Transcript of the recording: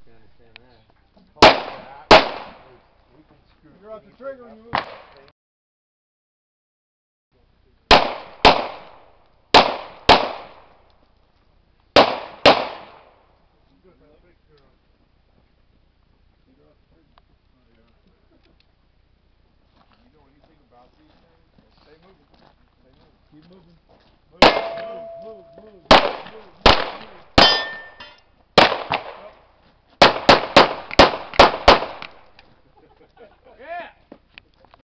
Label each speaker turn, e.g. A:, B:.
A: can understand that.
B: We can screw.
C: You're off the trigger when you move.
B: You know anything about these things? Stay moving. Stay moving.
C: Keep moving. Move, move, move, move.